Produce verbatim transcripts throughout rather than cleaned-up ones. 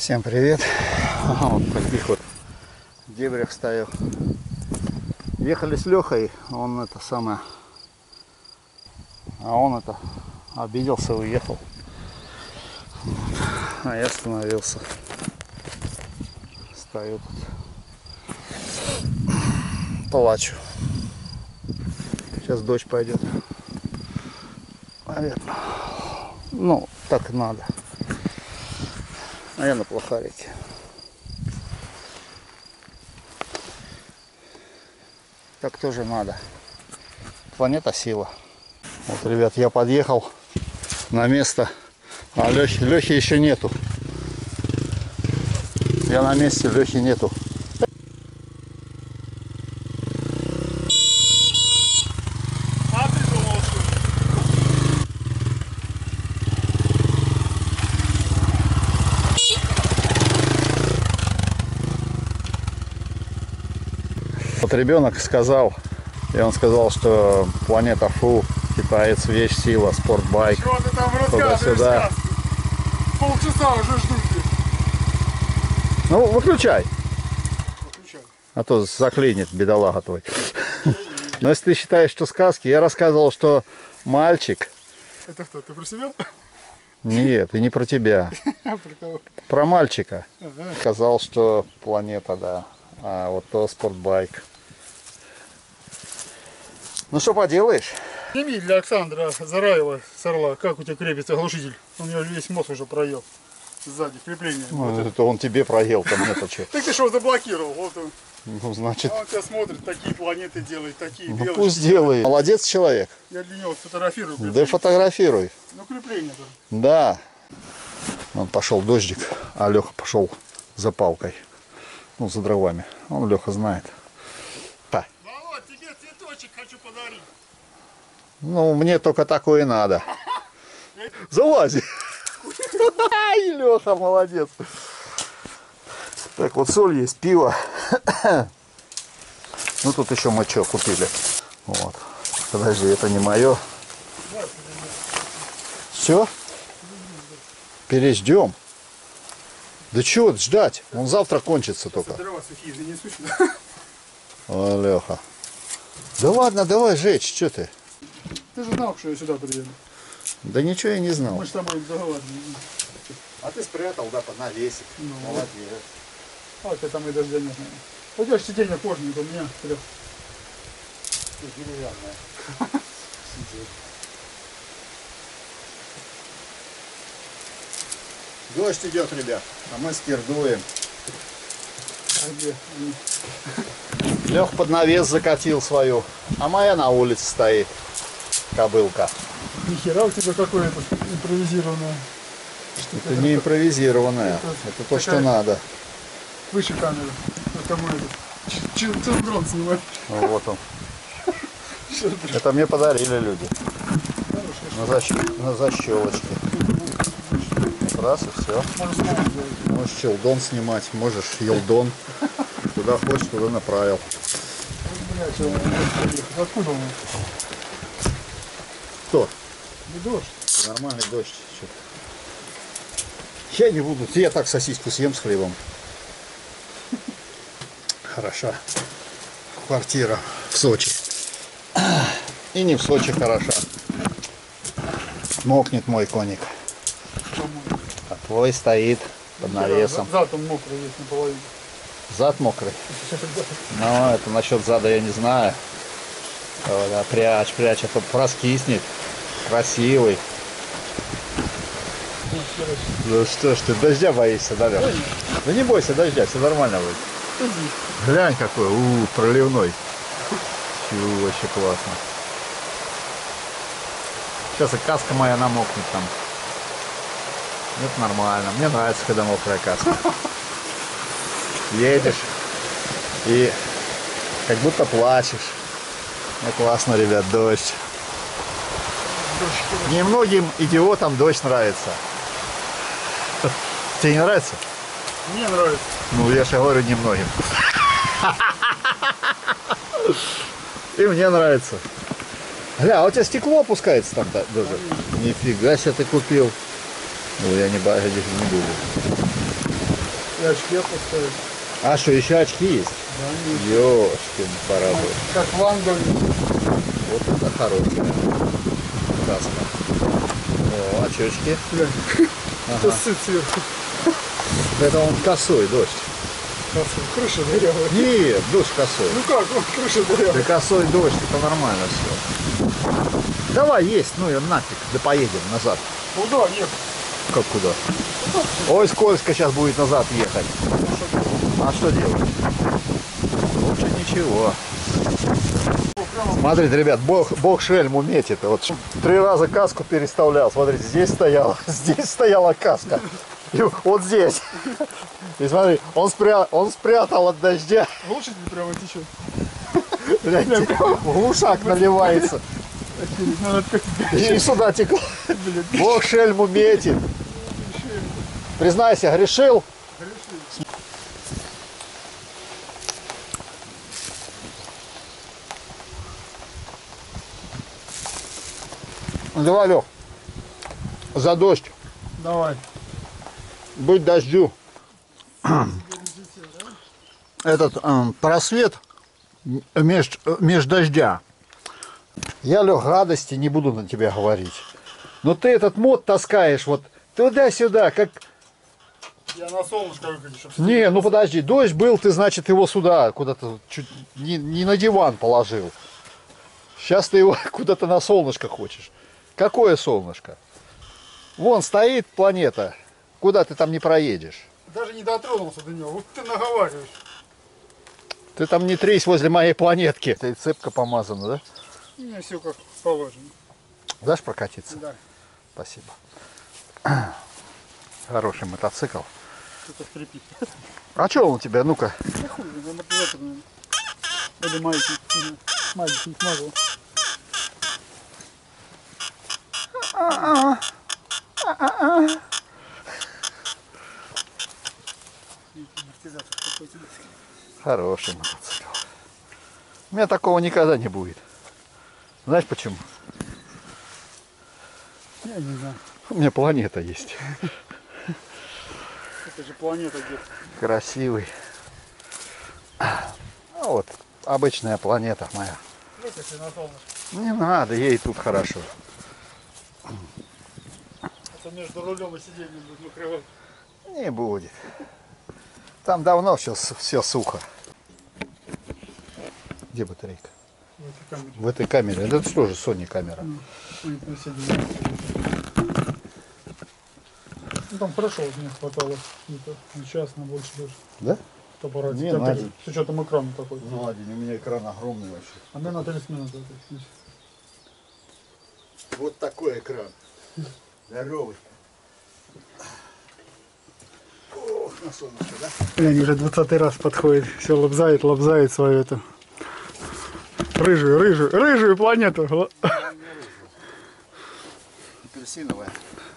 Всем привет! Вот в таких вот дебрях стою. Ехали с Лехой, он это самое, а он это обиделся и уехал. Вот. А я остановился. Стою тут, плачу. Сейчас дождь пойдет. Наверное. Ну, так и надо. А я на плохарике. Так тоже надо. Планета сила. Вот, ребят, я подъехал на место, а Лехи, Лехи еще нету. Я на месте, Лехи нету. Вот ребенок сказал, и он сказал, что планета Фу, китаец, вещь, сила, спортбайк. Чего ты там рассказываешь? Сюда. Полчаса уже жду. Ну, выключай. Выключай. А то заклинит бедолага твой. Но если ты считаешь, что сказки, я рассказывал, что мальчик... Это кто, ты про себя? Нет, и не про тебя. Про кого? Про мальчика. Ага. Сказал, что планета, да. А вот то спортбайк. Ну что поделаешь? Сними для Александра Зараева с Орла, как у тебя крепится глушитель. Он у него весь мозг уже проел. Сзади, крепление. Ну, Вот это он тебе проел, там нет что. так ты что, заблокировал? Вот он. Ну, значит, А он тебя смотрит, такие планеты делает, такие ну, белочки. пусть делает. Молодец человек. Я для него сфотографирую. Да крепление. фотографируй. Ну, крепление-то. Да. Он пошел дождик, а Леха пошел за палкой. Ну, за дровами. Он, Леха, знает. Па. Володь, тебе цветочек хочу подарить. Ну, мне только такое и надо. Залази. Ай, Леха, молодец. Так, вот соль есть, пиво. Ну, тут еще мы что купили. Вот. Подожди, это не мое. Все? Переждем. Да чего ждать? Он завтра кончится только. Дрова сухие занесу сюда. О, Леха. Да ладно, давай жечь, что ты? Ты же знал, что я сюда приеду. Да ничего я не знал. Мы же с тобой договаривались. А ты спрятал, да, под навесик. Ну, Молодец. А у тебя там и дождя нет, наверное. Пойдешь сиденье кожаное, у меня трех. Деревянная. Дождь идет, ребят, а мы скирдуем. А где? Лех под навес закатил свою, а моя на улице стоит. Кобылка. Нихера у тебя какое-то импровизированное. Это не импровизированное, Это это то, что такая- надо. Выше камеры. Это мой этот. Цилиндрон снимать. Вот он. Это мне подарили люди. На, защ... на защелочке. Раз и все. Можно снова сделать. Можешь челдон снимать, можешь елдон. Куда хочешь, туда направил. Блядь, что он приехал? Откуда он? Кто? Не дождь. Нормальный дождь. Я не буду. Я так сосиску съем с хлебом. Хороша квартира в Сочи. И не в Сочи хороша. Мокнет мой коник. А твой стоит под навесом. Зад он мокрый весь наполовину. Зад мокрый. Ну, это насчет зада я не знаю. О, да, прячь, прячь, а то проскиснет. Красивый. Ну что ж ты, дождя боишься, да, Лёш? Да не бойся дождя, все нормально будет. Глянь какой, у, проливной. Фу, вообще классно. Сейчас и каска моя намокнет там. Это нормально. Мне нравится, когда мокрая каска. Едешь и как будто плачешь. Ну, классно, ребят, дождь. Немногим идиотам дождь нравится. Тебе не нравится? Мне нравится. Ну, я же говорю, немногим. И мне нравится. Гля, а у тебя стекло опускается там да, даже? Нифига себе ты купил. Ну, я не, не буду. И очки опускают. А что, еще очки есть? Да, Ёшкин паровоз. как в Англии. Вот это хорошая каска. О, очечки. Глянь, Ага. сыт сверху. Это он косой дождь. Крыша дырявая. Нет, дождь косой. Ну как, вот крыша дырявая. Да косой дождь, это нормально все. Давай есть, ну и нафиг, да поедем назад. Куда ехать? Как куда? Ой, скользко сейчас будет назад ехать. А что делать? Лучше ничего. Смотрите, ребят, бог, бог шельму метит. Вот три раза каску переставлял. Смотрите, здесь стояла, здесь стояла каска. И вот здесь. И смотри, он, спря... он спрятал от дождя. Лучше тебе прямо течет. Гляньте, в ушах наливается. И сюда текло. Бог шельму метит. Признайся, грешил? Давай, Лёх, за дождь. Давай. Быть дождю. Этот э, просвет меж, меж дождя. Я, Лёх, гадости не буду на тебя говорить. Но ты этот мод таскаешь вот туда-сюда, как... Я на солнышко выходи, чтобы... Не, ну подожди, дождь был, ты, значит, его сюда куда-то чуть не, не на диван положил. Сейчас ты его куда-то на солнышко хочешь. Какое солнышко? Вон стоит планета. Куда ты там не проедешь? Даже не дотронулся до него. Вот ты наговариваешь. Ты там не тресь возле моей планетки. Это и цепка помазана, да? У меня все как положено. Дашь прокатиться? Да. Спасибо. Хороший мотоцикл. Это скрипит. А что он у тебя? Ну-ка. Да хуй, амортизатор, наверное. Или маятник. Маятник не смазал. Амортизатор какой-то. Хороший мотоцикл. У меня такого никогда не будет. Знаешь почему? Я не знаю. У меня планета есть. Это же планета где-то. Красивый. А вот обычная планета моя. Выкати на солнышко. Не надо, ей тут хорошо. Это между рулем и сиденьем будет накрывать. Не будет. Там давно все, все сухо. Где батарейка? В этой камере. В этой камере. Это что же Sony камера? Ой, на сиденье. Ну там хорошо, мне хватало. Не час, на больше даже. Да? В аппарате. Не, Там на так- день. С учетом экрана такой. Ну, один, у меня экран огромный вообще. А мне на тридцать минут. это, значит. Вот такой экран. Здоровый. Ох, на солнышко, да? Глянь, уже двадцатый раз подходит. Все лобзает, лобзает свою эту рыжую, рыжую, рыжую планету. Апельсиновая.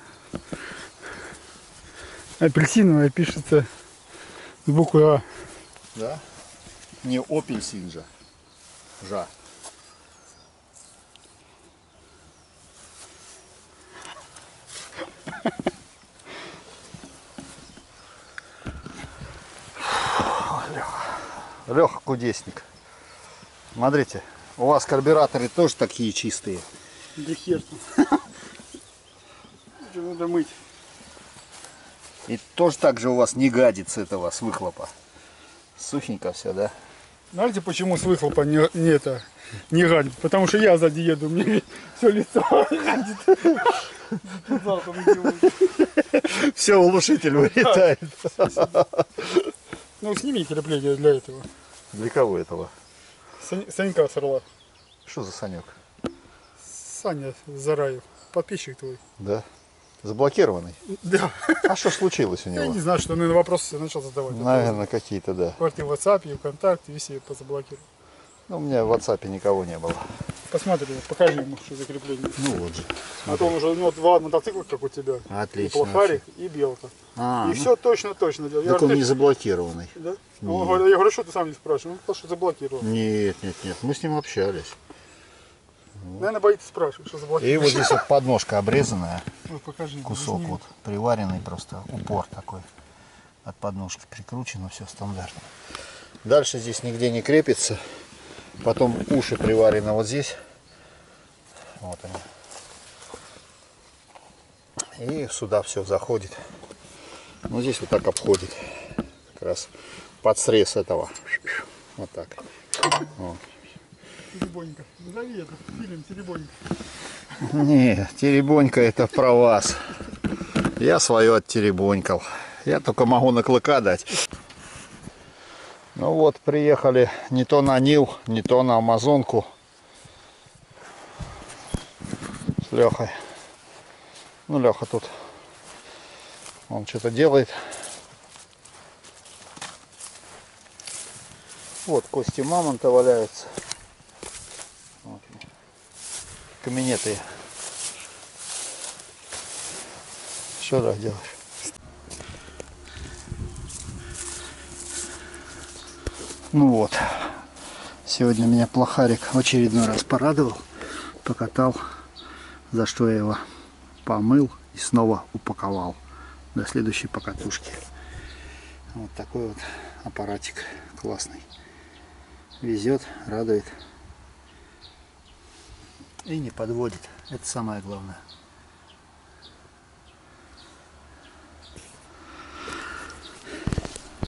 Апельсиновая пишется с буквой А. Да? Не апельсин же. Жа. Леха кудесник. Смотрите, у вас карбюраторы тоже такие чистые. Да хер там. Это надо мыть. И тоже так же у вас не гадится этого с выхлопа. Сухенько все, да? Знаете, почему с выхлопа не, не это не гадит? Потому что я сзади еду, мне все лицо гадит. Все, улучшитель вылетает. Ну сними крепление для этого. Для кого этого? Сань- Санька с Орла. Что за Санек? Саня Зараев. Подписчик твой. Да? Заблокированный? Да. А что ж случилось у Я него? не знаю, что он на вопросы начал задавать. Наверное, какие-то, да. Квартир в WhatsApp, и ВКонтакте, везде позаблокировал. Ну, у меня в WhatsApp никого не было. Посмотри, покажи ему, что за крепление. Ну вот же. А то он уже, у него два мотоцикла, как у тебя. Отлично. И Плохарик, и Белка. А, и ну, все точно-точно делал. Я так он говорю, не ты- заблокированный. Да? А он говорит, я говорю, что ты сам не спрашиваешь? Он сказал, что заблокировал. Нет, нет, нет. Мы с ним общались. Наверное, боится спрашивать, что заблокировал. И вот здесь вот подножка обрезанная. Вот покажи. Кусок сними. вот приваренный просто. Упор такой. от подножки прикручено, все стандартно. Дальше здесь нигде не крепится. Потом уши приварены вот здесь. Вот они. И сюда все заходит. Ну здесь вот так обходит. Как раз под срез этого. Вот так. Вот. Теребонька. Назови это фильм «Теребонька». Не, теребонька это про вас. Я свое оттеребонькал. Я только могу на клыка дать. Ну вот, приехали не то на Нил, не то на Амазонку с Лехой. Ну, Леха тут, он что-то делает. Вот кости мамонта валяются. Вот. Каменетые. Что так делаешь? Ну вот, сегодня меня плохарик в очередной раз порадовал, покатал, за что я его помыл и снова упаковал до следующей покатушки. Вот такой вот аппаратик классный. Везет, радует и не подводит. Это самое главное.